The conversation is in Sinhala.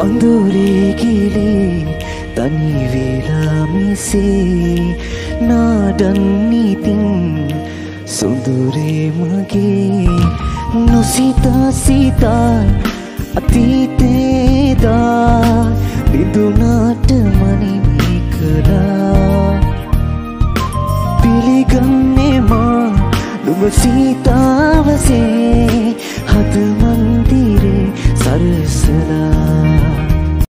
අඳුරේ ගිලී තනි වෙලා මිසේ නාඩන්නීතින් සුඳුරේ මගේ නොසිතා සිතා අතීතේදා විදුනාට මනිමි කළා පිළිගන්නේ මා නුඹ සීතාවසේ